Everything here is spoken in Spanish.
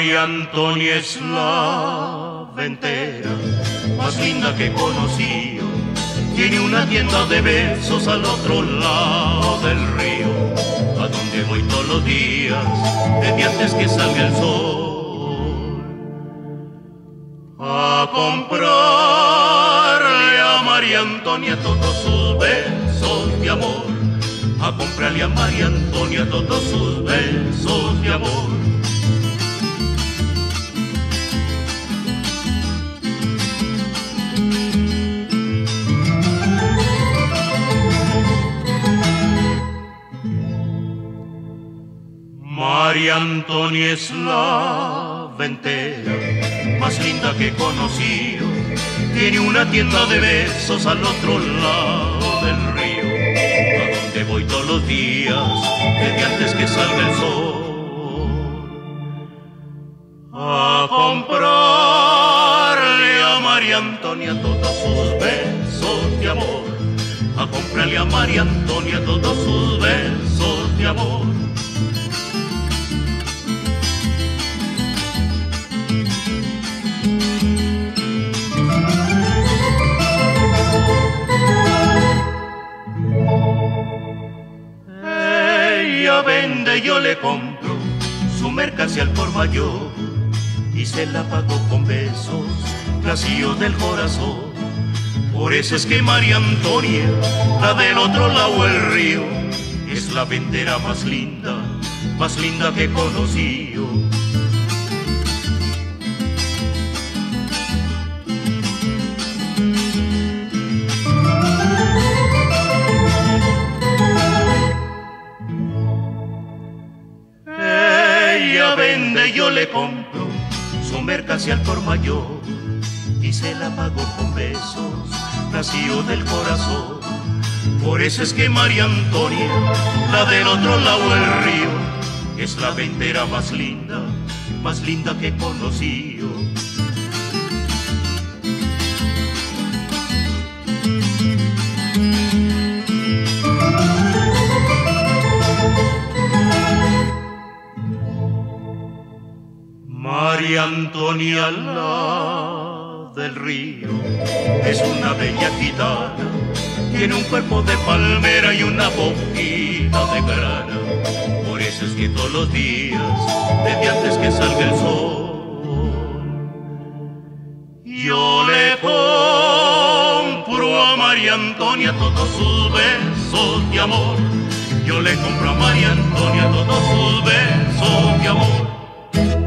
María Antonia es la ventera más linda que he conocido. Tiene una tienda de besos al otro lado del río, a donde voy todos los días, desde antes que salga el sol, a comprarle a María Antonia todos sus besos de amor, a comprarle a María Antonia todos sus besos de amor. María Antonia es la ventera más linda que he conocido. Tiene una tienda de besos al otro lado del río, a donde voy todos los días, desde antes que salga el sol, a comprarle a María Antonia todos sus besos de amor, a comprarle a María Antonia todos sus besos de amor. Vende, yo le compro su mercancía al por mayor y se la pago con besos vacíos del corazón. Por eso es que María Antonia, la del otro lado del río, es la ventera más linda que he conocido. Vende, yo le compro su mercancía al por mayor y se la pago con besos vacíos del corazón. Por eso es que María Antonia, la del otro lado del río, es la ventera más linda que he conocido. María Antonia, la del río, es una bella gitana, tiene un cuerpo de palmera y una boquita de grana. Por eso es que todos los días, desde antes que salga el sol, yo le compro a María Antonia todos sus besos de amor. Yo le compro a María Antonia todos sus besos de amor.